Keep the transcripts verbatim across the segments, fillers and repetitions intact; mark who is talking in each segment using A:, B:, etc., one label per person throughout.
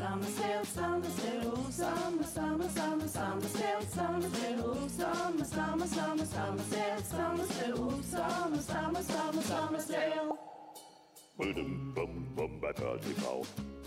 A: summer sale, summer sale, ooh, summer, summer, summer, summer sale, summer sale, ooh, summer, summer, summer, summer sale, summer sale, ooh, summer, summer, summer, summer sale.
B: Bum, bum, bum, bei Pearl T V.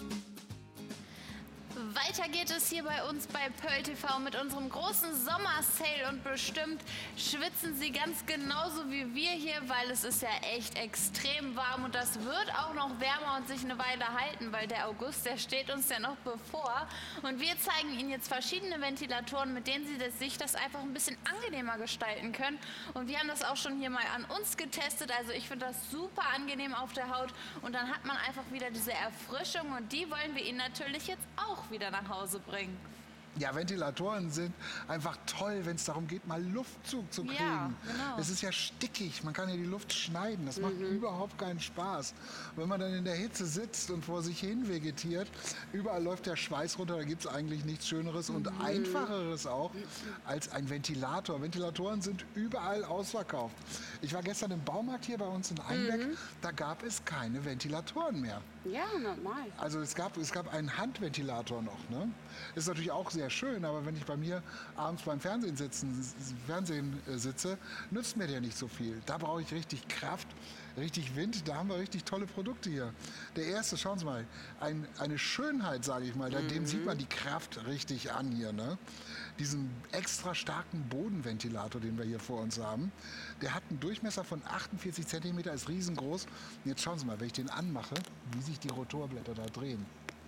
C: Weiter geht es hier bei uns bei Pearl T V mit unserem großen Sommersale und bestimmt schwitzen Sie ganz genauso wie wir hier, weil es ist ja echt extrem warm und das wird auch noch wärmer und sich eine Weile halten, weil der August, der steht uns ja noch bevor. Und wir zeigen Ihnen jetzt verschiedene Ventilatoren, mit denen Sie das, sich das einfach ein bisschen angenehmer gestalten können. Und wir haben das auch schon hier mal an uns getestet, also ich finde das super angenehm auf der Haut und dann hat man einfach wieder diese Erfrischung und die wollen wir Ihnen natürlich jetzt auch wieder nach Hause bringen.
D: Ja, Ventilatoren sind einfach toll, wenn es darum geht, mal Luftzug zu kriegen.
C: Ja, genau.
D: Es ist ja stickig, man kann ja die Luft schneiden, das macht überhaupt keinen Spaß. Wenn man dann in der Hitze sitzt und vor sich hin vegetiert, überall läuft der Schweiß runter, da gibt es eigentlich nichts Schöneres und Einfacheres auch als ein Ventilator. Ventilatoren sind überall ausverkauft. Ich war gestern im Baumarkt hier bei uns in Einbeck, da gab es keine Ventilatoren mehr.
E: Ja, normal.
D: Also es gab, es gab einen Handventilator noch. Ne? Ist natürlich auch sehr schön, aber wenn ich bei mir abends beim Fernsehen, sitzen, Fernsehen äh, sitze, nützt mir der nicht so viel. Da brauche ich richtig Kraft, richtig Wind, da haben wir richtig tolle Produkte hier. Der erste, schauen Sie mal, ein, eine Schönheit, sage ich mal, mhm. dem sieht man die Kraft richtig an hier. Ne? Diesen extra starken Bodenventilator, den wir hier vor uns haben, der hat einen Durchmesser von achtundvierzig Zentimeter, ist riesengroß. Und jetzt schauen Sie mal, wenn ich den anmache, wie sich die Rotorblätter da drehen.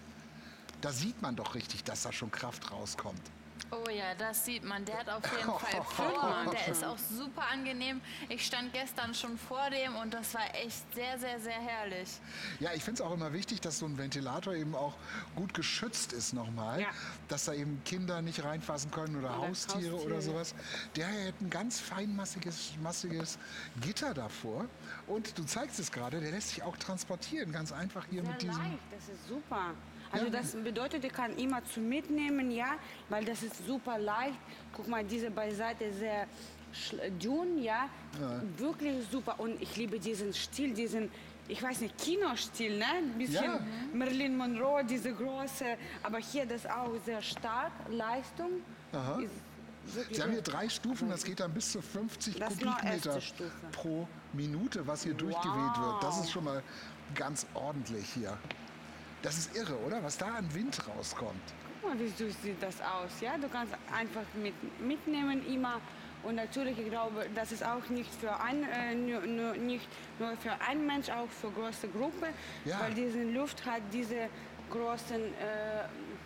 D: Da sieht man doch richtig, dass da schon Kraft rauskommt.
C: Oh ja, das sieht man. Der hat auf jeden Fall Power und der ist auch super angenehm. Ich stand gestern schon vor dem und das war echt sehr, sehr, sehr herrlich.
D: Ja, ich finde es auch immer wichtig, dass so ein Ventilator eben auch gut geschützt ist nochmal.
E: Ja.
D: Dass da eben Kinder nicht reinfassen können oder,
E: Oder
D: Haustiere,
E: Haustiere.
D: oder sowas. Der hat ein ganz feinmassiges massiges Gitter davor. Und du zeigst es gerade, der lässt sich auch transportieren. Ganz einfach hier
E: Sehr
D: mit diesem...
E: leicht, das ist super. Also
D: Ja.
E: das bedeutet, ich kann immer zu mitnehmen, ja, weil das ist super leicht. Guck mal, diese beiseite sehr schl- dünn, ja, wirklich super. Und ich liebe diesen Stil, diesen, ich weiß nicht, Kinostil, ne? Ein bisschen
D: Ja.
E: Marilyn Monroe, diese große. Aber hier das auch sehr stark, Leistung.
D: Aha.
E: Ist wirklich
D: Sie haben hier
E: sehr-
D: drei Stufen, das geht dann bis zu fünfzig
E: Das ist nur
D: Kubikmeter
E: erste Stufe.
D: pro Minute, was hier durchgeweht wird. Das ist schon mal ganz ordentlich hier. Das ist irre, oder? Was da an Wind rauskommt.
E: Guck mal, wie süß sieht das aus, ja? Du kannst einfach mit, mitnehmen immer. Und natürlich, ich glaube, das ist auch nicht für ein, äh, nur, nur, nicht nur für einen Mensch, auch für große Gruppe,
D: Ja.
E: weil diese Luft hat diese großen äh,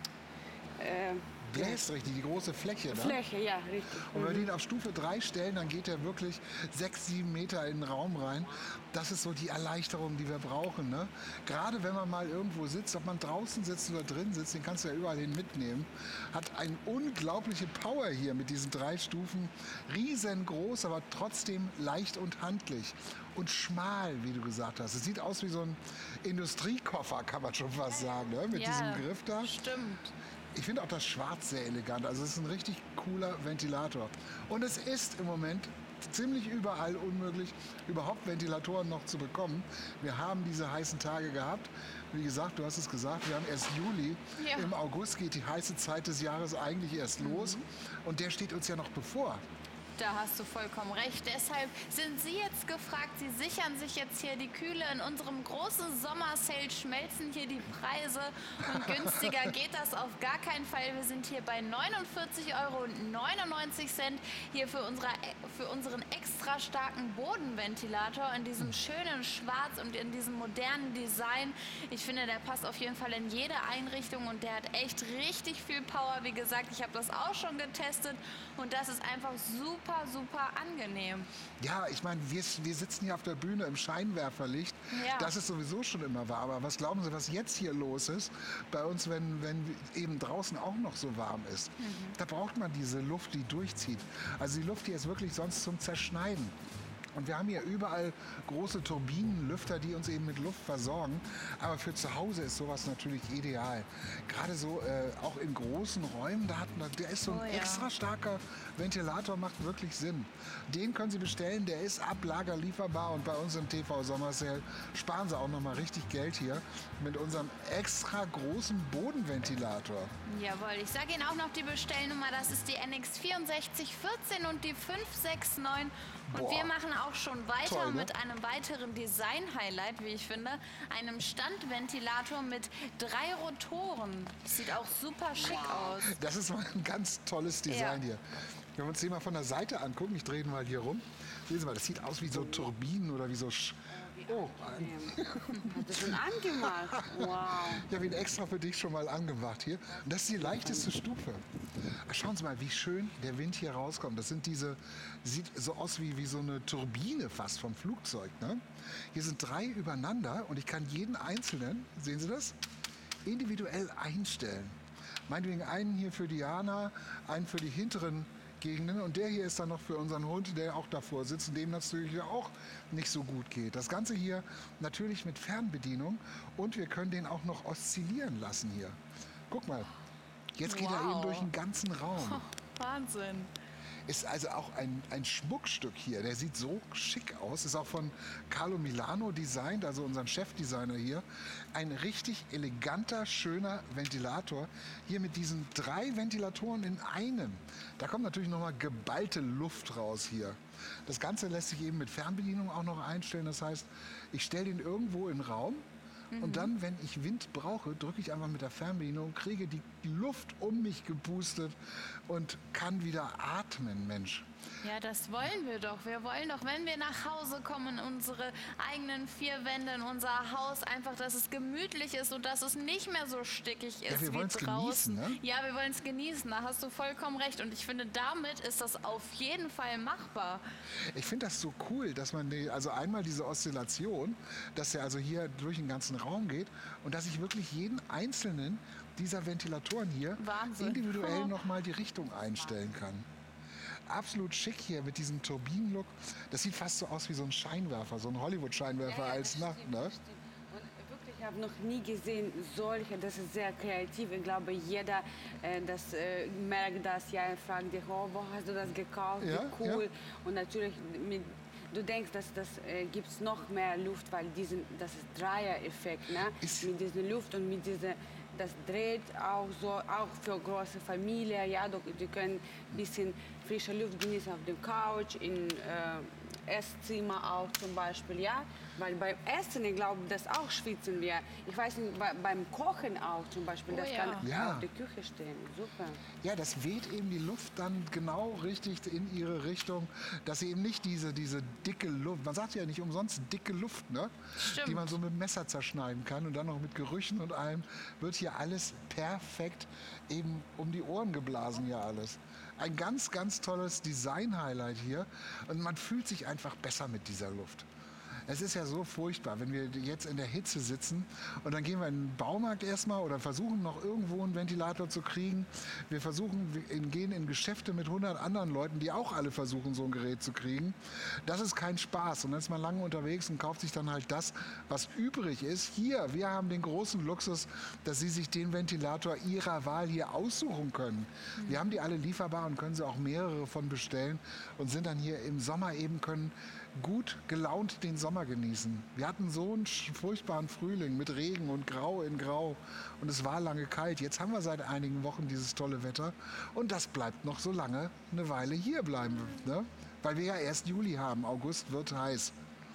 E: äh,
D: Bläst richtig, die große Fläche. Ne?
E: Fläche, ja, richtig.
D: Und wenn wir den auf Stufe drei stellen, dann geht er wirklich sechs, sieben Meter in den Raum rein. Das ist so die Erleichterung, die wir brauchen. Ne? Gerade wenn man mal irgendwo sitzt, ob man draußen sitzt oder drin sitzt, den kannst du ja überall hin mitnehmen. Hat eine unglaubliche Power hier mit diesen drei Stufen. Riesengroß, aber trotzdem leicht und handlich. Und schmal, wie du gesagt hast. Es sieht aus wie so ein Industriekoffer, kann man schon fast sagen, ne? Mit
C: Ja,
D: diesem Griff da.
C: stimmt.
D: Ich finde auch das Schwarz sehr elegant. Also es ist ein richtig cooler Ventilator. Und es ist im Moment ziemlich überall unmöglich, überhaupt Ventilatoren noch zu bekommen. Wir haben diese heißen Tage gehabt. Wie gesagt, du hast es gesagt, wir haben erst Juli.
C: Ja.
D: Im August geht die heiße Zeit des Jahres eigentlich erst los. Und der steht uns ja noch bevor.
C: Da hast du vollkommen recht. Deshalb sind Sie jetzt gefragt. Sie sichern sich jetzt hier die Kühle. In unserem großen Sommersale schmelzen hier die Preise. Und günstiger geht das auf gar keinen Fall. Wir sind hier bei neunundvierzig Euro neunundneunzig hier für, unsere, für unseren extra starken Bodenventilator in diesem schönen Schwarz und in diesem modernen Design. Ich finde, der passt auf jeden Fall in jede Einrichtung und der hat echt richtig viel Power. Wie gesagt, ich habe das auch schon getestet und das ist einfach super, super angenehm.
D: Ja, ich meine, wir, wir sitzen hier auf der Bühne im Scheinwerferlicht.
C: Ja.
D: Das ist sowieso schon immer wahr. Aber was glauben Sie, was jetzt hier los ist bei uns, wenn, wenn eben draußen auch noch so warm ist? Da braucht man diese Luft, die durchzieht. Also die Luft, die ist wirklich sonst zum Zerschneiden. Und wir haben hier überall große Turbinenlüfter, die uns eben mit Luft versorgen. Aber für zu Hause ist sowas natürlich ideal. Gerade so äh, auch in großen Räumen, da hat, der ist so ein
C: Oh ja.
D: extra starker Ventilator, macht wirklich Sinn. Den können Sie bestellen, der ist ab Lager lieferbar. Und bei uns im T V Sommer Sale sparen Sie auch noch mal richtig Geld hier mit unserem extra großen Bodenventilator.
C: Jawohl, ich sage Ihnen auch noch die Bestellnummer, das ist die N X vierundsechzig vierzehn und die fünf sechs neun. Und
D: Boah.
C: wir machen auch schon weiter
D: Toll, ne?
C: mit einem weiteren Design-Highlight, wie ich finde. Einem Standventilator mit drei Rotoren. Sieht auch super schick aus.
D: Das ist mal ein ganz tolles Design
C: Ja.
D: hier. Wenn wir uns den mal von der Seite angucken, ich drehe ihn mal hier rum. Sehen Sie mal, das sieht aus wie so Turbinen oder wie so... Sch oh, ein,
E: Hat das schon angemacht? Wow.
D: ich habe ihn extra für dich schon mal angemacht hier. Und das ist die leichteste Stufe. Ach, schauen Sie mal, wie schön der Wind hier rauskommt. Das sind diese, sieht so aus wie, wie so eine Turbine fast vom Flugzeug. Ne? Hier sind drei übereinander und ich kann jeden einzelnen, sehen Sie das, individuell einstellen. Meinetwegen einen hier für Diana, einen für die hinteren Gegenden und der hier ist dann noch für unseren Hund, der auch davor sitzt und dem natürlich auch nicht so gut geht. Das Ganze hier natürlich mit Fernbedienung und wir können den auch noch oszillieren lassen hier. Guck mal, jetzt geht er
C: Wow.
D: eben durch den ganzen Raum.
C: Wahnsinn.
D: Ist also auch ein, ein Schmuckstück hier. Der sieht so schick aus. Ist auch von Carlo Milano designt, also unseren Chefdesigner hier. Ein richtig eleganter, schöner Ventilator. Hier mit diesen drei Ventilatoren in einem. Da kommt natürlich nochmal geballte Luft raus hier. Das Ganze lässt sich eben mit Fernbedienung auch noch einstellen. Das heißt, ich stelle den irgendwo in den Raum. Und dann, wenn ich Wind brauche, drücke ich einfach mit der Fernbedienung, kriege die Luft um mich gepustet und kann wieder atmen, Mensch.
C: Ja, das wollen wir doch. Wir wollen doch, wenn wir nach Hause kommen, in unsere eigenen vier Wände, in unser Haus, einfach, dass es gemütlich ist und dass es nicht mehr so stickig ist
D: wir
C: wie
D: wollen's
C: draußen.
D: genießen, ne?
C: Ja, wir wollen es genießen, da hast du vollkommen recht. Und ich finde, damit ist das auf jeden Fall machbar.
D: Ich finde das so cool, dass man, die, also einmal diese Oszillation, dass der also hier durch den ganzen Raum geht und dass ich wirklich jeden einzelnen dieser Ventilatoren hier
C: Wahnsinn.
D: individuell
C: Oh.
D: nochmal die Richtung einstellen kann. Absolut schick hier mit diesem Turbinenlook. Das sieht fast so aus wie so ein Scheinwerfer, so ein Hollywood-Scheinwerfer als Nacht, ne?
E: Und wirklich, ich habe noch nie gesehen solche, das ist sehr kreativ. Ich glaube, jeder äh, das, äh, merkt das, ja, fragt dich, oh, wo hast du das gekauft,
D: Ja,
E: wie cool.
D: ja.
E: Und natürlich, mit, du denkst, dass das äh, gibt es noch mehr Luft, weil diesen, das ist Dreier-Effekt, ne?
D: Ist-
E: Mit dieser Luft und mit dieser, das dreht auch so, auch für große Familie, ja, du, die können ein bisschen frische Luft genießen auf der Couch, in äh, Esszimmer auch zum Beispiel, ja, weil beim Essen, ich glaube, das auch schwitzen wir. Ich weiß nicht, bei, beim Kochen auch zum Beispiel,
C: Oh
E: das
C: ja.
E: kann
D: Ja.
E: auf der Küche stehen, super.
D: Ja, das weht eben die Luft dann genau richtig in ihre Richtung, dass sie eben nicht diese, diese dicke Luft, man sagt ja nicht umsonst dicke Luft, ne?
C: Stimmt.
D: Die man so mit dem Messer zerschneiden kann und dann noch mit Gerüchen und allem, wird hier alles perfekt eben um die Ohren geblasen hier alles. Ein ganz, ganz tolles Design-Highlight hier und man fühlt sich einfach besser mit dieser Luft. Es ist ja so furchtbar, wenn wir jetzt in der Hitze sitzen und dann gehen wir in den Baumarkt erstmal oder versuchen noch irgendwo einen Ventilator zu kriegen. Wir versuchen, wir gehen in Geschäfte mit hundert anderen Leuten, die auch alle versuchen, so ein Gerät zu kriegen. Das ist kein Spaß. Und dann ist man lange unterwegs und kauft sich dann halt das, was übrig ist. Hier, wir haben den großen Luxus, dass Sie sich den Ventilator Ihrer Wahl hier aussuchen können. Wir haben die alle lieferbar und können Sie auch mehrere von bestellen und sind dann hier im Sommer eben, können gut gelaunt den Sommer genießen. Wir hatten so einen sch- furchtbaren Frühling mit Regen und Grau in Grau und es war lange kalt. Jetzt haben wir seit einigen Wochen dieses tolle Wetter und das bleibt noch so lange eine Weile hier bleiben, ne? Weil wir ja erst Juli haben. August wird heiß.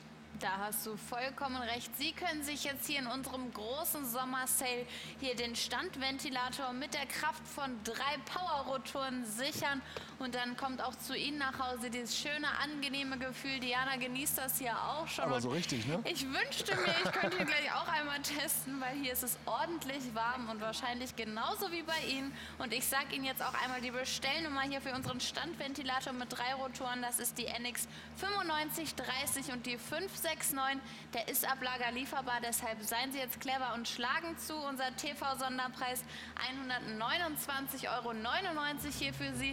C: Da hast du vollkommen recht. Sie können sich jetzt hier in unserem großen Sommersale hier den Standventilator mit der Kraft von drei Powerrotoren sichern. Und dann kommt auch zu Ihnen nach Hause dieses schöne, angenehme Gefühl. Diana genießt das hier auch schon.
D: Aber
C: Und
D: so richtig, ne?
C: Ich wünschte mir, ich könnte ihn gleich auch einmal testen, weil hier ist es ordentlich warm und wahrscheinlich genauso wie bei Ihnen. Und ich sage Ihnen jetzt auch einmal die Bestellnummer hier für unseren Standventilator mit drei Rotoren. Das ist die N X fünfundneunzig dreißig und die fünf sechs neun. Der ist ab Lager lieferbar, deshalb seien Sie jetzt clever und schlagen zu. Unser T V-Sonderpreis hundertneunundzwanzig Euro neunundneunzig hier für Sie.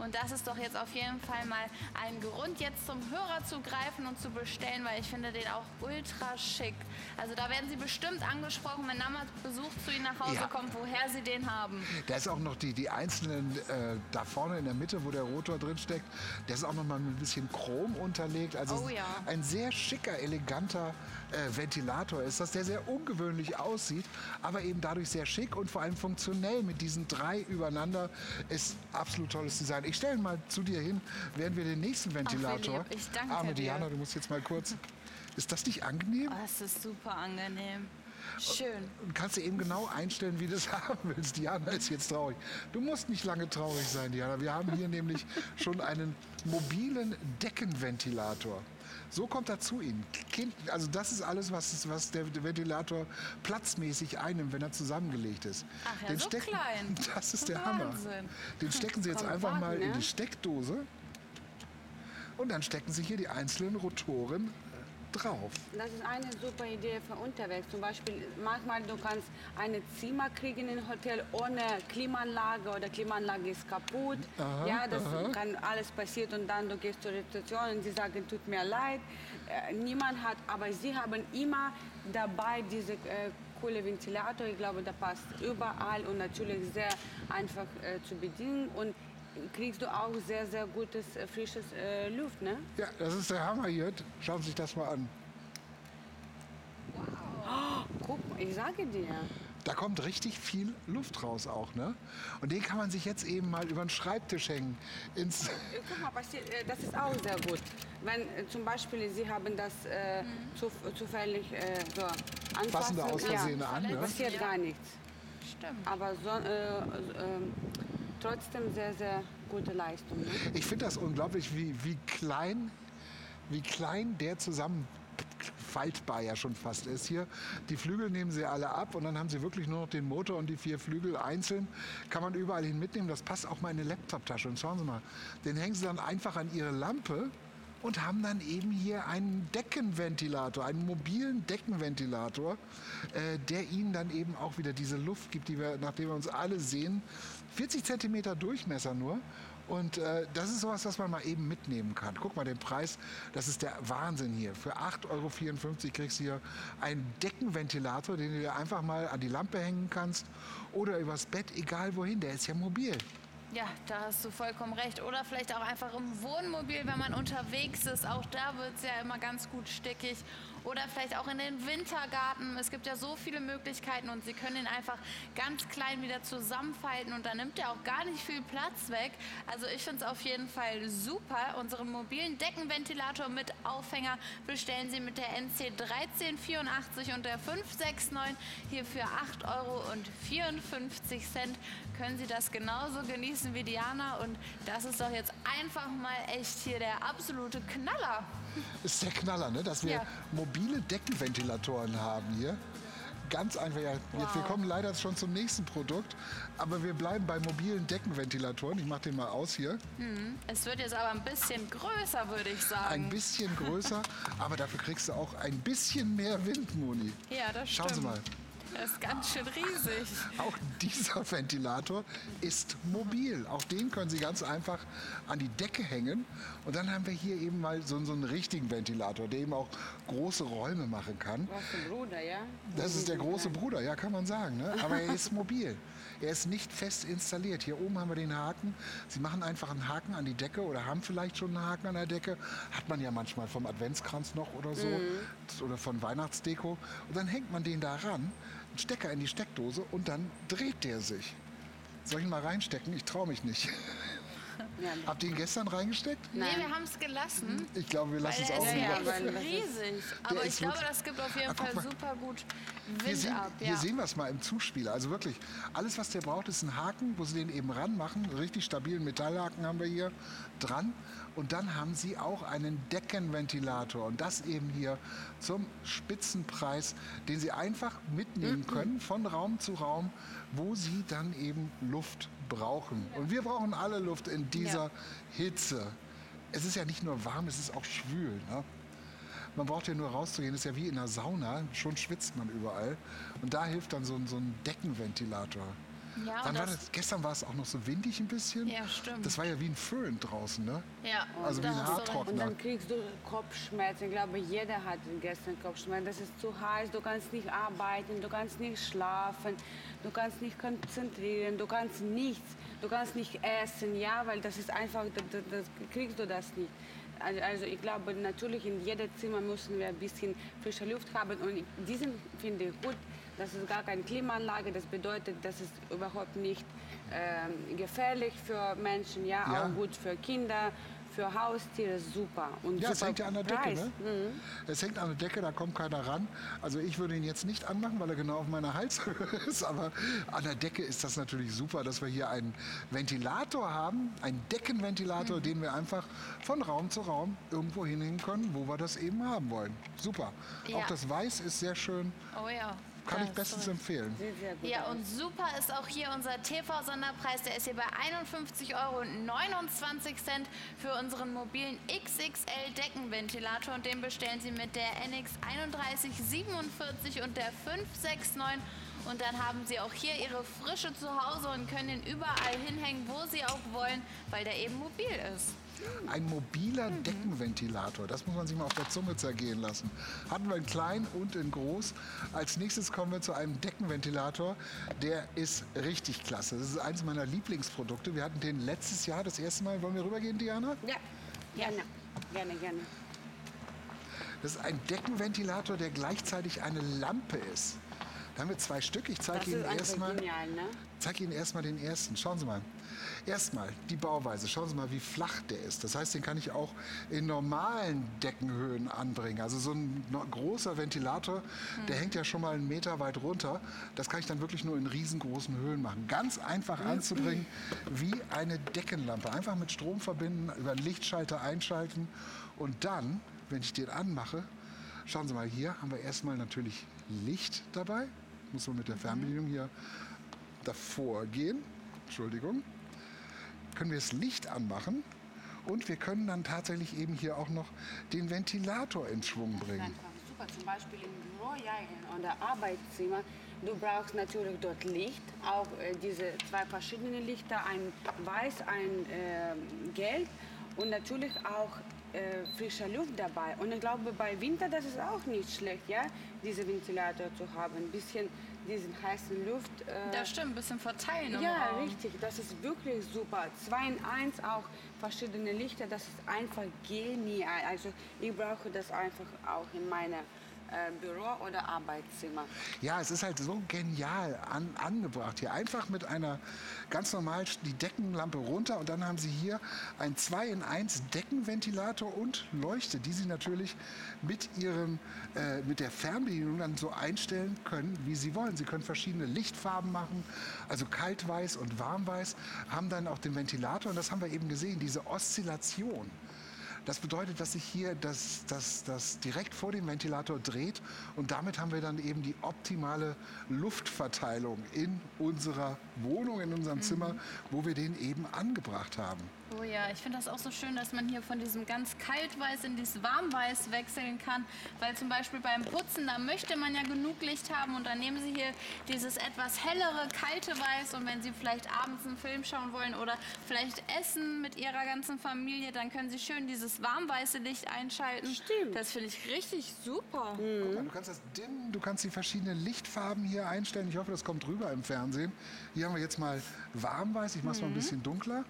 C: Und das ist doch jetzt auf jeden Fall mal ein Grund, jetzt zum Hörer zu greifen und zu bestellen, weil ich finde den auch ultra schick. Also da werden Sie bestimmt angesprochen, wenn Nama Besuch zu Ihnen nach Hause
D: Ja.
C: kommt, woher Sie den haben.
D: Da ist auch noch die, die einzelnen, äh, da vorne in der Mitte, wo der Rotor drin steckt, der ist auch noch mal mit ein bisschen Chrom unterlegt. Also
C: Oh ja.
D: ein sehr schicker, eleganter äh, Ventilator ist das, der sehr ungewöhnlich aussieht, aber eben dadurch sehr schick und vor allem funktionell mit diesen drei übereinander. Ist absolut tolles Design. Ich stelle ihn mal zu dir hin, während wir den nächsten Ventilator.
C: lieb. Ich danke
D: Arme
C: dir.
D: Diana, du musst jetzt mal kurz. Ist das nicht angenehm?
C: Oh, das ist super angenehm. Schön.
D: Und kannst du eben genau einstellen, wie du es haben willst. Diana ist jetzt traurig. Du musst nicht lange traurig sein, Diana. Wir haben hier nämlich schon einen mobilen Deckenventilator. So kommt er zu Ihnen. Kind, also das ist alles, was, was der Ventilator platzmäßig einnimmt, wenn er zusammengelegt ist.
C: Ach ja, so klein.
D: Das ist der Hammer.
C: Wahnsinn.
D: Den stecken Sie jetzt
E: Kommt
D: einfach mal
E: warten,
D: in
E: ne?
D: die Steckdose. Und dann stecken Sie hier die einzelnen Rotoren äh, drauf.
E: Das ist eine super Idee für unterwegs. Zum Beispiel, manchmal du kannst eine Zimmer kriegen im Hotel ohne Klimaanlage oder Klimaanlage ist kaputt.
D: Aha,
E: ja, das
D: aha.
E: kann alles passieren und dann du gehst zur Rezeption und sie sagen, tut mir leid. Äh, niemand hat, aber sie haben immer dabei diese äh, coole Ventilator. Ich glaube, der passt überall und natürlich sehr einfach äh, zu bedienen und kriegst du auch sehr, sehr gutes, äh, frisches äh, Luft, ne?
D: Ja, das ist der Hammer hier. Schauen Sie sich das mal an.
E: Guck mal, ich sage dir.
D: Da kommt richtig viel Luft raus auch, ne? Und den kann man sich jetzt eben mal über den Schreibtisch hängen. Ins
E: Äh, Guck mal, passiert, äh, das ist auch sehr gut. Wenn äh, zum Beispiel Sie haben das äh, zu, zufällig äh, so anfassen,
D: Fassen da aus Versehen
E: ja,
D: an, ne?
E: passiert
C: Ja.
E: gar nichts.
C: Stimmt.
E: Aber so, äh, äh, trotzdem sehr, sehr gute Leistung. Ne?
D: Ich finde das unglaublich, wie, wie, klein, wie klein der zusammen faltbar ja schon fast ist hier. Die Flügel nehmen sie alle ab und dann haben sie wirklich nur noch den Motor und die vier Flügel einzeln. Kann man überall hin mitnehmen. Das passt auch mal in eine Laptoptasche. Und schauen Sie mal, den hängen Sie dann einfach an Ihre Lampe und haben dann eben hier einen Deckenventilator, einen mobilen Deckenventilator, äh, der Ihnen dann eben auch wieder diese Luft gibt, die wir, nachdem wir uns alle sehen. vierzig Zentimeter Durchmesser nur. Und äh, das ist sowas, was man mal eben mitnehmen kann. Guck mal, den Preis, das ist der Wahnsinn hier. Für acht Euro vierundfünfzig kriegst du hier einen Deckenventilator, den du dir einfach mal an die Lampe hängen kannst oder übers Bett, egal wohin. Der ist ja mobil.
C: Ja, da hast du vollkommen recht. Oder vielleicht auch einfach im Wohnmobil, wenn man unterwegs ist. Auch da wird es ja immer ganz gut stickig. Oder vielleicht auch in den Wintergarten. Es gibt ja so viele Möglichkeiten und Sie können ihn einfach ganz klein wieder zusammenfalten und dann nimmt er auch gar nicht viel Platz weg. Also ich finde es auf jeden Fall super. Unseren mobilen Deckenventilator mit Aufhänger bestellen Sie mit der N C dreizehn vierundachtzig und der fünf sechs neun. Hier für acht Euro vierundfünfzig. Können Sie das genauso genießen wie Diana. Und das ist doch jetzt einfach mal echt hier der absolute Knaller.
D: Ist der Knaller, ne? Dass wir
C: Ja.
D: mobile Deckenventilatoren haben hier. Ganz einfach. Ja. Jetzt, wir kommen leider schon zum nächsten Produkt, aber wir bleiben bei mobilen Deckenventilatoren. Ich mache den mal aus hier.
C: Es wird jetzt aber ein bisschen größer, würde ich sagen.
D: Ein bisschen größer, aber dafür kriegst du auch ein bisschen mehr Wind, Moni.
C: Ja, das
D: Schauen Sie
C: stimmt.
D: mal.
C: Das ist ganz schön riesig.
D: Auch dieser Ventilator ist mobil. Auch den können Sie ganz einfach an die Decke hängen. Und dann haben wir hier eben mal so, so einen richtigen Ventilator, der eben auch große Räume machen kann.
E: Großer Bruder, ja?
D: Das ist der große Bruder, ja, kann man sagen. Ne? Aber er ist mobil. Er ist nicht fest installiert. Hier oben haben wir den Haken. Sie machen einfach einen Haken an die Decke oder haben vielleicht schon einen Haken an der Decke. Hat man ja manchmal vom Adventskranz noch oder so. Oder von Weihnachtsdeko. Und dann hängt man den da ran, einen Stecker in die Steckdose und dann dreht der sich. Soll ich ihn mal reinstecken? Ich traue mich nicht.
E: Ja.
D: Habt ihr ihn gestern reingesteckt?
C: Nee,
E: Nein.
C: wir haben es gelassen.
D: Ich glaube, wir
C: Weil
D: lassen es
C: der
D: auch
C: ist
D: lieber.
E: ja,
C: wirklich
E: weil das ist-
C: riesig. Aber
D: Der
C: ich
D: ist
C: glaube,
D: wirklich-
C: das gibt auf jeden
D: Ah, guck
C: Fall
D: mal.
C: super gut
D: Hier
C: Wind
D: sehen,
C: ab.
D: hier
C: Ja.
D: sehen wir es mal im Zuspieler. Also wirklich, alles, was der braucht, ist ein Haken, wo Sie den eben ranmachen. Einen richtig stabilen Metallhaken haben wir hier dran. Und dann haben Sie auch einen Deckenventilator. Und das eben hier zum Spitzenpreis, den Sie einfach mitnehmen können von Raum zu Raum, wo Sie dann eben Luft brauchen. Und wir brauchen alle Luft in dieser Hitze. Es ist ja nicht nur warm, es ist auch schwül. Ne? Man braucht ja nur rauszugehen, das ist ja wie in einer Sauna, schon schwitzt man überall. Und da hilft dann so ein, so ein Deckenventilator.
C: Ja,
D: Wann
C: und
D: war
C: das,
D: das? Gestern war es auch noch so windig ein bisschen.
C: Ja, stimmt.
D: Das war ja wie ein Föhn draußen, ne?
C: ja,
D: Also wie
C: da
D: ein
C: hast du recht.
E: Und
D: Haartrockner.
E: dann kriegst du Kopfschmerzen. Ich glaube, jeder hat gestern Kopfschmerzen. Das ist zu heiß, du kannst nicht arbeiten, du kannst nicht schlafen, du kannst nicht konzentrieren, du kannst nichts, du kannst nicht essen, ja, weil das ist einfach, das, das kriegst du das nicht. Also, also ich glaube, natürlich in jedem Zimmer müssen wir ein bisschen frische Luft haben und diesen finde ich gut. Das ist gar keine Klimaanlage, das bedeutet, das ist überhaupt nicht ähm, gefährlich für Menschen, ja,
D: Ja.
E: auch gut für Kinder, für Haustiere, super. Und
D: Ja, es
E: super
D: hängt ja an der Decke,
E: Preis.
D: ne? Es hängt an der Decke, da kommt keiner ran. Also ich würde ihn jetzt nicht anmachen, weil er genau auf meiner Halshöhe ist. Aber an der Decke ist das natürlich super, dass wir hier einen Ventilator haben, einen Deckenventilator,
C: Mhm.
D: den wir einfach von Raum zu Raum irgendwo hinhängen können, wo wir das eben haben wollen. Super.
C: Ja.
D: Auch das Weiß ist sehr schön,
C: Oh ja.
D: kann
C: da
D: ich
C: hast
D: bestens
C: du recht.
D: empfehlen.
E: Sieht sehr gut
C: Ja,
E: aus.
C: und super ist auch hier unser T V-Sonderpreis. Der ist hier bei einundfünfzig Euro neunundzwanzig für unseren mobilen X X L-Deckenventilator. Und den bestellen Sie mit der N X einunddreißig siebenundvierzig und der fünf sechs neun. Und dann haben Sie auch hier Ihre Frische zu Hause und können ihn überall hinhängen, wo Sie auch wollen, weil der eben mobil ist.
D: Ein mobiler Deckenventilator, das muss man sich mal auf der Zunge zergehen lassen. Hatten wir in klein und in groß. Als nächstes kommen wir zu einem Deckenventilator, der ist richtig klasse. Das ist eines meiner Lieblingsprodukte. Wir hatten den letztes Jahr das erste Mal. Wollen wir rübergehen, Diana?
E: Ja, gerne, gerne, gerne.
D: Das ist ein Deckenventilator, der gleichzeitig eine Lampe ist. Da haben wir zwei Stück. Ich
E: Das
D: zeige Ihnen
E: ist einfach
D: erstmal.
E: genial, ne?
D: zeige Ihnen erstmal den ersten. Schauen Sie mal. Erstmal die Bauweise. Schauen Sie mal, wie flach der ist. Das heißt, den kann ich auch in normalen Deckenhöhen anbringen. Also so ein no- großer Ventilator, der hängt ja schon mal einen Meter weit runter. Das kann ich dann wirklich nur in riesengroßen Höhen machen. Ganz einfach anzubringen, wie eine Deckenlampe. Einfach mit Strom verbinden, über einen Lichtschalter einschalten und dann, wenn ich den anmache, schauen Sie mal, hier haben wir erstmal natürlich Licht dabei. Muss man mit der Fernbedienung hier davor gehen. Entschuldigung. Können wir das Licht anmachen und wir können dann tatsächlich eben hier auch noch den Ventilator in Schwung bringen.
E: Einfach super, zum Beispiel im Büro, ja, in, oder Arbeitszimmer. Du brauchst natürlich dort Licht, auch äh, diese zwei verschiedene Lichter, ein weiß, ein äh, gelb und natürlich auch äh, frische Luft dabei. Und ich glaube, bei Winter, das ist auch nicht schlecht, ja, diese Ventilator zu haben, ein bisschen diesen heißen Luft. Äh,
C: Das stimmt, ein bisschen verteilen im
E: ja,
C: Raum.
E: richtig, das ist wirklich super. zwei in eins, auch verschiedene Lichter, das ist einfach genial. Also ich brauche das einfach auch in meinem äh, Büro oder Arbeitszimmer.
D: Ja, es ist halt so genial an, angebracht hier. Einfach mit einer ganz normal die Deckenlampe runter und dann haben Sie hier ein zwei in eins Deckenventilator und Leuchte, die Sie natürlich mit, ihrem, äh, mit der Fernbedienung dann so einstellen können, wie Sie wollen. Sie können verschiedene Lichtfarben machen, also kaltweiß und warmweiß, haben dann auch den Ventilator und das haben wir eben gesehen, diese Oszillation. Das bedeutet, dass sich hier das, das, das direkt vor dem Ventilator dreht und damit haben wir dann eben die optimale Luftverteilung in unserer Wohnung, in unserem Zimmer, wo wir den eben angebracht haben.
C: Oh ja, ich finde das auch so schön, dass man hier von diesem ganz kaltweiß in dieses warmweiß wechseln kann, weil zum Beispiel beim Putzen, da möchte man ja genug Licht haben und dann nehmen Sie hier dieses etwas hellere, kalte Weiß und wenn Sie vielleicht abends einen Film schauen wollen oder vielleicht essen mit Ihrer ganzen Familie, dann können Sie schön dieses warmweiße Licht einschalten.
E: Stimmt.
C: Das finde ich richtig super.
D: Guck mal, du kannst das dimmen, du kannst die verschiedenen Lichtfarben hier einstellen. Ich hoffe, das kommt rüber im Fernsehen. Hier haben wir jetzt mal warmweiß, ich mache es mal ein bisschen dunkler.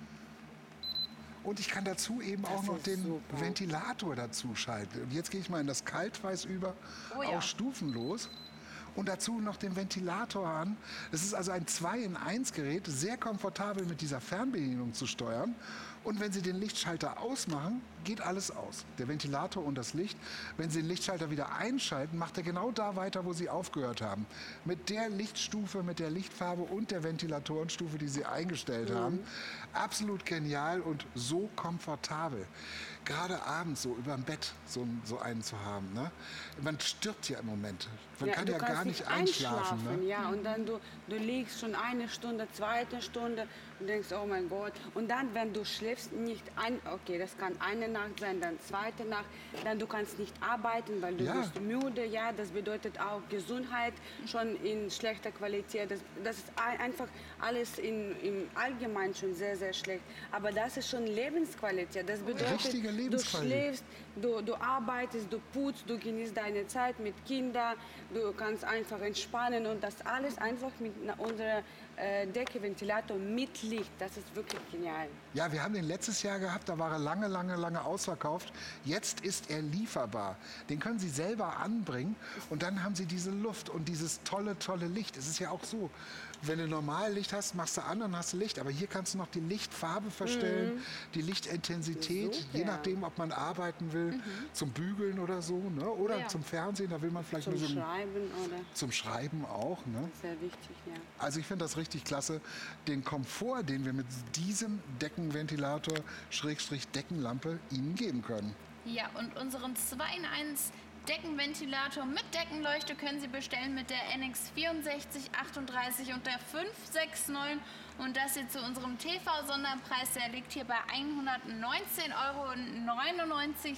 D: Und ich kann dazu eben auch noch
E: ist
D: den
E: super.
D: Ventilator dazu schalten. Und jetzt gehe ich mal in das Kaltweiß über,
C: Oh ja.
D: auch stufenlos. Und dazu noch den Ventilator an. Es ist also ein zwei in eins Gerät, sehr komfortabel mit dieser Fernbedienung zu steuern. Und wenn Sie den Lichtschalter ausmachen, geht alles aus. Der Ventilator und das Licht. Wenn Sie den Lichtschalter wieder einschalten, macht er genau da weiter, wo Sie aufgehört haben. Mit der Lichtstufe, mit der Lichtfarbe und der Ventilatorenstufe, die Sie eingestellt haben. Absolut genial und so komfortabel. gerade abends so über dem Bett so, so einen zu haben. Ne? Man stirbt ja im Moment. Man
E: Ja,
D: kann
E: du
D: ja
E: kannst
D: gar
E: nicht
D: nicht einschlafen.
E: einschlafen,
D: Ne?
E: ja, und dann du, du liegst schon eine Stunde, zweite Stunde und denkst, oh mein Gott. Und dann, wenn du schläfst, nicht ein, okay, das kann eine Nacht sein, dann zweite Nacht, dann du kannst nicht arbeiten, weil du
D: Ja.
E: bist müde, ja, das bedeutet auch Gesundheit schon in schlechter Qualität. Das, das ist ein- einfach alles in, im Allgemeinen schon sehr, sehr schlecht. Aber das ist schon Lebensqualität. Das bedeutet,
D: Richtige
E: du
D: Lebensqualität.
E: schläfst, du, du arbeitest, du putzt, du genießt deine Zeit mit Kindern, du kannst einfach entspannen und das alles einfach mit na- unserer äh, Decke, Ventilator mit Licht. Das ist wirklich genial.
D: Ja, wir haben den letztes Jahr gehabt, da war er lange, lange, lange ausverkauft. Jetzt ist er lieferbar. Den können Sie selber anbringen und dann haben Sie diese Luft und dieses tolle, tolle Licht. Es ist ja auch so, wenn du normal Licht hast, machst du an, dann hast du Licht. Aber hier kannst du noch die Lichtfarbe verstellen, die Lichtintensität,
E: Super.
D: je nachdem, ob man arbeiten will, zum Bügeln oder so, ne? Oder
C: Ja.
D: zum Fernsehen, da will man vielleicht
E: Zum
D: nur so ein,
E: Schreiben oder
D: zum Schreiben auch. Ne?
E: sehr wichtig, ja.
D: Also ich finde das richtig klasse, den Komfort, den wir mit diesem Deckenventilator, Schrägstrich Deckenlampe, Ihnen geben können.
C: Ja, und unseren zwei in eins Deckenventilator mit Deckenleuchte können Sie bestellen mit der N X vierundsechzig achtunddreißig und der fünf sechs neun. Und das hier zu unserem T V-Sonderpreis, der liegt hier bei hundertneunzehn Euro neunundneunzig.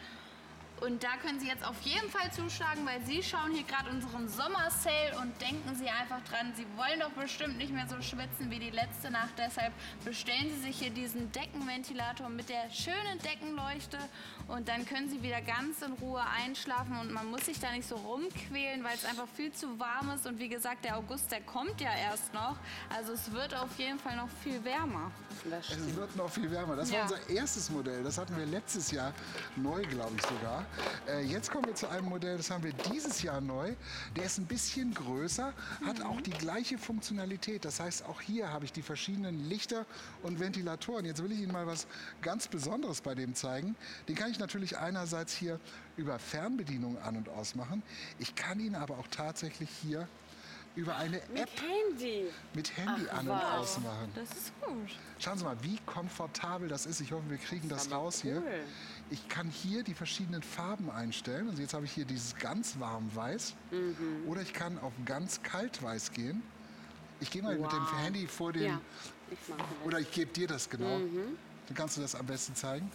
C: Und da können Sie jetzt auf jeden Fall zuschlagen, weil Sie schauen hier gerade unseren Sommersale und denken Sie einfach dran, Sie wollen doch bestimmt nicht mehr so schwitzen wie die letzte Nacht. Deshalb bestellen Sie sich hier diesen Deckenventilator mit der schönen Deckenleuchte und dann können Sie wieder ganz in Ruhe einschlafen und man muss sich da nicht so rumquälen, weil es einfach viel zu warm ist. Und wie gesagt, der August, der kommt ja erst noch. Also es wird auf jeden Fall noch viel wärmer.
E: Das
D: Es wird noch viel wärmer. Das war
C: Ja.
D: unser erstes Modell. Das hatten wir letztes Jahr neu, glaube ich sogar. Äh, jetzt kommen wir zu einem Modell, das haben wir dieses Jahr neu. Der ist ein bisschen größer, hat auch die gleiche Funktionalität. Das heißt, auch hier habe ich die verschiedenen Lichter und Ventilatoren. Jetzt will ich Ihnen mal was ganz Besonderes bei dem zeigen. Den kann ich natürlich einerseits hier über Fernbedienung an- und ausmachen. Ich kann ihn aber auch tatsächlich hier über eine
E: mit
D: App
E: Handy.
D: mit Handy
E: Ach,
D: an- und
E: wow.
D: ausmachen.
C: Das ist gut.
D: Schauen Sie mal, wie komfortabel das ist. Ich hoffe, wir kriegen das
E: aber
D: raus hier.
E: cool.
D: Ich kann hier die verschiedenen Farben einstellen. Also jetzt habe ich hier dieses ganz warm Weiß.
E: Mhm.
D: Oder ich kann auf ganz kalt Weiß gehen. Ich gehe mal mit dem
E: Wow.
D: Handy vor den...
E: Ja, ich mache das.
D: Oder ich gebe dir das genau.
E: Mhm.
D: Dann kannst du das am besten zeigen.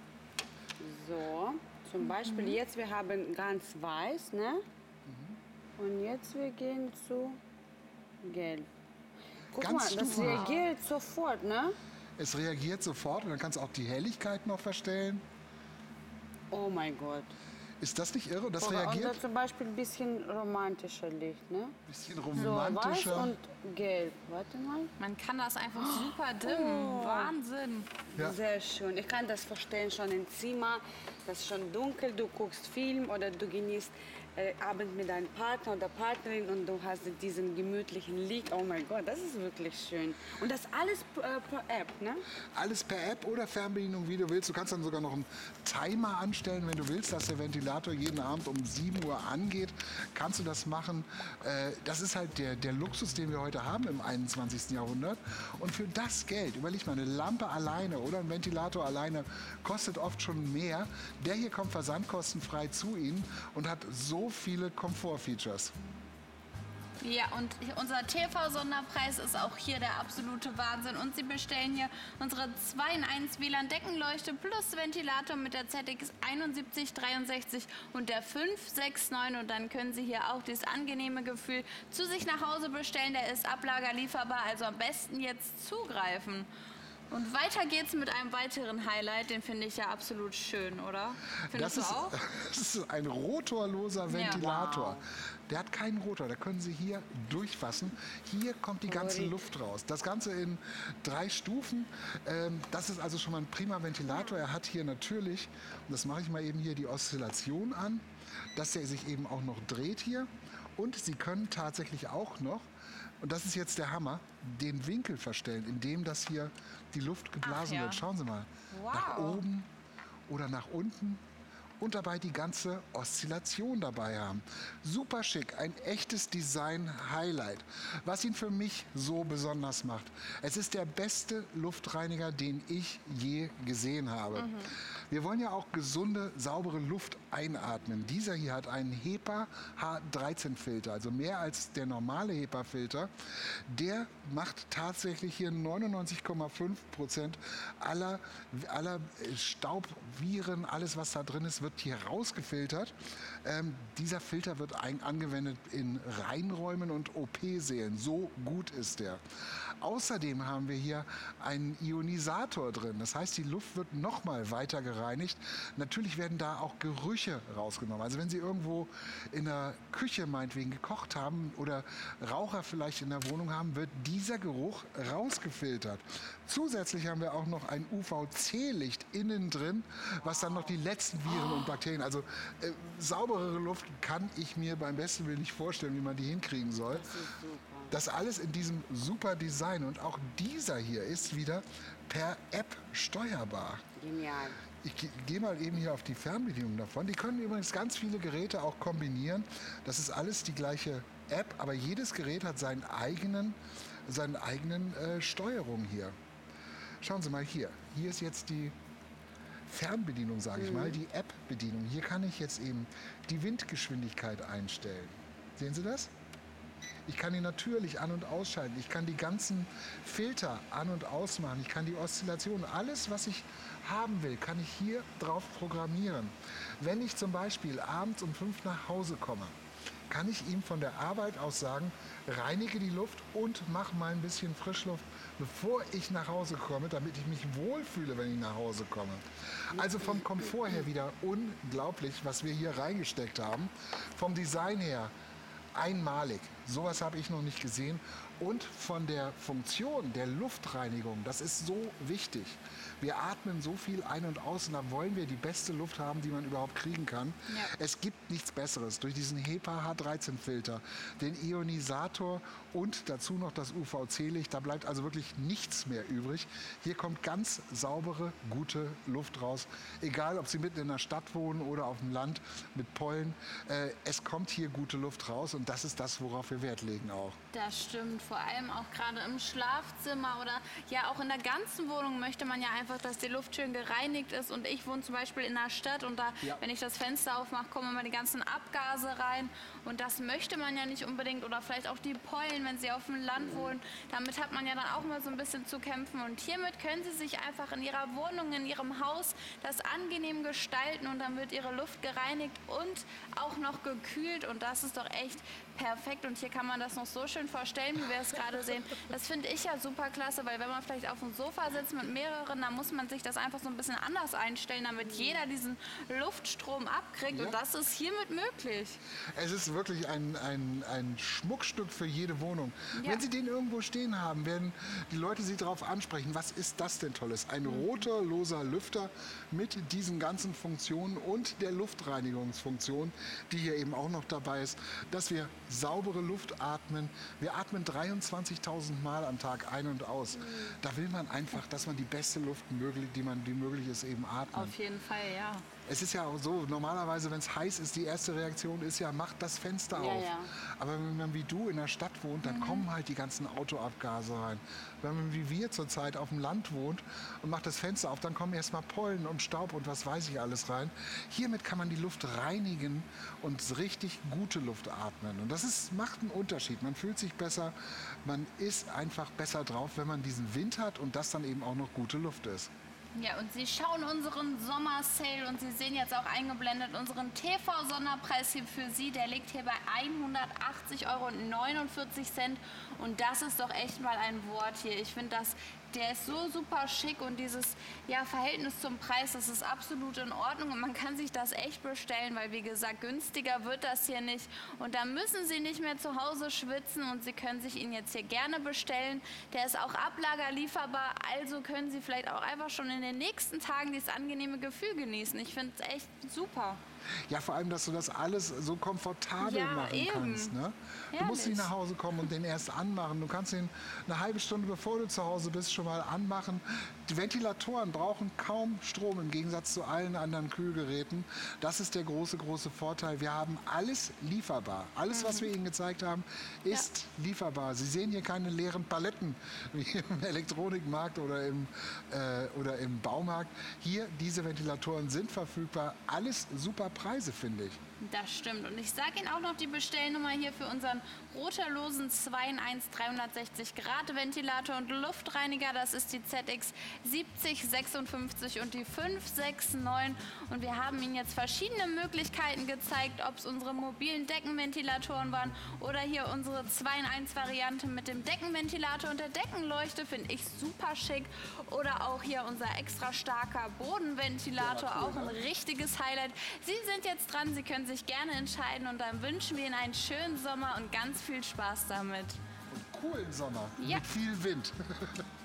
E: So, zum Beispiel jetzt, wir haben ganz weiß, ne? Und jetzt wir gehen zu gelb. Guck
D: Ganz
E: mal, das
D: stufen.
E: reagiert sofort, ne?
D: Es reagiert sofort und dann kannst du auch die Helligkeit noch verstellen.
E: Oh mein Gott.
D: Ist das nicht irre? Und das
E: Oder und
D: reagiert
E: da zum Beispiel ein bisschen romantischer Licht, ne?
D: ein bisschen
E: So, weiß
D: romantischer.
E: und gelb. Warte mal.
C: Man kann das einfach super dimmen. Wahnsinn.
D: Ja.
E: Sehr schön. Ich kann das verstehen schon im Zimmer. Das ist schon dunkel, du guckst Film oder du genießt äh, Abend mit deinem Partner oder Partnerin und du hast diesen gemütlichen Licht. Oh mein Gott, das ist wirklich schön. Und das alles äh, per App, ne?
D: Alles per App oder Fernbedienung, wie du willst. Du kannst dann sogar noch einen Timer anstellen, wenn du willst, dass der Ventilator jeden Abend um sieben Uhr angeht. Kannst du das machen. Äh, das ist halt der, der Luxus, den wir heute haben im einundzwanzigsten Jahrhundert. Und für das Geld, überleg mal, eine Lampe alleine oder ein Ventilator alleine kostet oft schon mehr. Der hier kommt versandkostenfrei zu Ihnen und hat so viele Komfortfeatures.
C: Ja, und unser T V-Sonderpreis ist auch hier der absolute Wahnsinn. Und Sie bestellen hier unsere zwei in eins W L A N-Deckenleuchte plus Ventilator mit der Z X einundsiebzig dreiundsechzig und der fünf sechs neun. Und dann können Sie hier auch dieses angenehme Gefühl zu sich nach Hause bestellen. Der ist ablagerlieferbar, also am besten jetzt zugreifen. Und weiter geht's mit einem weiteren Highlight, den finde ich ja absolut schön, oder? Findest
D: Das ist,
C: du auch?
D: das ist ein rotorloser Ventilator. Der hat keinen Rotor, da können Sie hier durchfassen. Hier kommt die ganze
E: Favorit.
D: Luft raus. Das Ganze in drei Stufen. Ähm, das ist also schon mal ein prima Ventilator. Er hat hier natürlich, und das mache ich mal eben hier, die Oszillation an, dass er sich eben auch noch dreht hier. Und Sie können tatsächlich auch noch, und das ist jetzt der Hammer, den Winkel verstellen, indem das hier die Luft geblasen
C: Ach ja.
D: wird. Schauen Sie mal,
C: Wow.
D: nach oben oder nach unten. Und dabei die ganze Oszillation dabei haben. Super schick, ein echtes Design-Highlight. Was ihn für mich so besonders macht. Es ist der beste Luftreiniger, den ich je gesehen habe. Wir wollen ja auch gesunde, saubere Luft einatmen. Dieser hier hat einen HEPA H dreizehn Filter, also mehr als der normale HEPA-Filter. Der macht tatsächlich hier neunundneunzig Komma fünf Prozent aller, aller Staub, Viren, alles was da drin ist, wird hier rausgefiltert. Ähm, dieser Filter wird ein, angewendet in Reinräumen und O P-Sälen. So gut ist der. Außerdem haben wir hier einen Ionisator drin. Das heißt, die Luft wird nochmal weiter gereinigt. Natürlich werden da auch Gerüche rausgenommen. Also wenn Sie irgendwo in der Küche meinetwegen gekocht haben oder Raucher vielleicht in der Wohnung haben, wird dieser Geruch rausgefiltert. Zusätzlich haben wir auch noch ein U V C-Licht innen drin, was dann noch die letzten Viren und Bakterien, also äh, sauberere Luft kann ich mir beim besten Willen nicht vorstellen, wie man die hinkriegen soll.
E: Das ist super.
D: Das alles in diesem super Design. Und auch dieser hier ist wieder per App steuerbar.
E: Genial.
D: Ich gehe mal eben hier auf die Fernbedienung davon. Die können übrigens ganz viele Geräte auch kombinieren. Das ist alles die gleiche App, aber jedes Gerät hat seinen eigenen, seinen eigenen äh, Steuerung hier. Schauen Sie mal hier. Hier ist jetzt die Fernbedienung, sage ich mal, die App-Bedienung. Hier kann ich jetzt eben die Windgeschwindigkeit einstellen. Sehen Sie das? Ich kann die natürlich an- und ausschalten. Ich kann die ganzen Filter an- und ausmachen. Ich kann die Oszillation, alles, was ich haben will, kann ich hier drauf programmieren. Wenn ich zum Beispiel abends um fünf nach Hause komme, kann ich ihm von der Arbeit aus sagen, reinige die Luft und mach mal ein bisschen Frischluft, bevor ich nach Hause komme, damit ich mich wohlfühle, wenn ich nach Hause komme. Also vom Komfort her wieder unglaublich, was wir hier reingesteckt haben. Vom Design her einmalig. Sowas habe ich noch nicht gesehen. Und von der Funktion der Luftreinigung, das ist so wichtig. Wir atmen so viel ein und aus und da wollen wir die beste Luft haben, die man überhaupt kriegen kann.
C: Ja.
D: Es gibt nichts Besseres. Durch diesen HEPA H dreizehn Filter, den Ionisator und dazu noch das U V C-Licht, da bleibt also wirklich nichts mehr übrig. Hier kommt ganz saubere, gute Luft raus. Egal, ob Sie mitten in der Stadt wohnen oder auf dem Land mit Pollen. Äh, es kommt hier gute Luft raus und das ist das, worauf wir Wert legen auch.
C: Das stimmt, vor allem auch gerade im Schlafzimmer oder ja auch in der ganzen Wohnung möchte man ja einfach, dass die Luft schön gereinigt ist. Und ich wohne zum Beispiel in der Stadt und da,
D: Ja.
C: wenn ich das Fenster aufmache, kommen immer die ganzen Abgase rein. Und das möchte man ja nicht unbedingt. Oder vielleicht auch die Pollen, wenn Sie auf dem Land wohnen. Damit hat man ja dann auch mal so ein bisschen zu kämpfen. Und hiermit können Sie sich einfach in Ihrer Wohnung, in Ihrem Haus das angenehm gestalten und dann wird Ihre Luft gereinigt und auch noch gekühlt. Und das ist doch echt perfekt. Und hier kann man das noch so schön vorstellen, wie wir es gerade sehen. Das finde ich ja super klasse, weil wenn man vielleicht auf dem Sofa sitzt mit mehreren, dann muss man sich das einfach so ein bisschen anders einstellen, damit jeder diesen Luftstrom abkriegt.
D: Ja.
C: Und das ist hiermit möglich.
D: Es ist wirklich ein, ein, ein Schmuckstück für jede Wohnung.
C: Ja.
D: Wenn Sie den irgendwo stehen haben, werden die Leute Sie darauf ansprechen, was ist das denn Tolles? Ein roter, loser Lüfter mit diesen ganzen Funktionen und der Luftreinigungsfunktion, die hier eben auch noch dabei ist, dass wir saubere Luft atmen. Wir atmen dreiundzwanzigtausend Mal am Tag ein und aus. Da will man einfach, dass man die beste Luft, möglich, die, man, die möglich ist, eben atmet.
C: Auf jeden Fall, ja.
D: Es ist ja auch so, normalerweise, wenn es heiß ist, die erste Reaktion ist ja, macht das Fenster
E: Ja,
D: auf.
E: ja.
D: Aber wenn man wie du in der Stadt wohnt, dann kommen halt die ganzen Autoabgase rein. Wenn man wie wir zurzeit auf dem Land wohnt und macht das Fenster auf, dann kommen erstmal Pollen und Staub und was weiß ich alles rein. Hiermit kann man die Luft reinigen und richtig gute Luft atmen. Und das ist, macht einen Unterschied. Man fühlt sich besser, man ist einfach besser drauf, wenn man diesen Wind hat und das dann eben auch noch gute Luft ist.
C: Ja, und Sie schauen unseren Sommersale und Sie sehen jetzt auch eingeblendet unseren T V-Sonderpreis hier für Sie. Der liegt hier bei hundertachtzig Euro neunundvierzig. Und das ist doch echt mal ein Wort hier. Ich finde, das, der ist so super schick und dieses ja, Verhältnis zum Preis, das ist absolut in Ordnung. Und man kann sich das echt bestellen, weil wie gesagt, günstiger wird das hier nicht. Und da müssen Sie nicht mehr zu Hause schwitzen und Sie können sich ihn jetzt hier gerne bestellen. Der ist auch ablagerlieferbar, also können Sie vielleicht auch einfach schon in den nächsten Tagen dieses angenehme Gefühl genießen. Ich finde es echt super.
D: Ja, vor allem, dass du das alles so komfortabel
C: Ja,
D: machen
C: eben.
D: kannst. Ne? Du musst nicht
C: Herrlich.
D: nach Hause kommen und den erst anmachen. Du kannst ihn eine halbe Stunde, bevor du zu Hause bist, schon mal anmachen. Die Ventilatoren brauchen kaum Strom im Gegensatz zu allen anderen Kühlgeräten. Das ist der große, große Vorteil. Wir haben alles lieferbar. Alles, was wir Ihnen gezeigt haben, ist lieferbar. Sie sehen hier keine leeren Paletten wie im Elektronikmarkt oder im, äh, oder im Baumarkt. Hier, diese Ventilatoren sind verfügbar. Alles super Preise, finde ich.
C: Das stimmt. Und ich sage Ihnen auch noch die Bestellnummer hier für unseren roterlosen zwei in eins dreihundertsechzig Grad Ventilator und Luftreiniger. Das ist die Z X siebzig sechsundfünfzig und die fünf sechs neun. Und wir haben Ihnen jetzt verschiedene Möglichkeiten gezeigt, ob es unsere mobilen Deckenventilatoren waren oder hier unsere zwei in eins Variante mit dem Deckenventilator und der Deckenleuchte. Finde ich super schick. Oder auch hier unser extra starker Bodenventilator.
D: Ja, cool,
C: auch ein
D: ne?
C: richtiges Highlight. Sie sind jetzt dran. Sie können sich gerne entscheiden und dann wünschen wir Ihnen einen schönen Sommer und ganz viel Spaß damit.
D: Coolen Sommer
C: Ja.
D: mit viel Wind.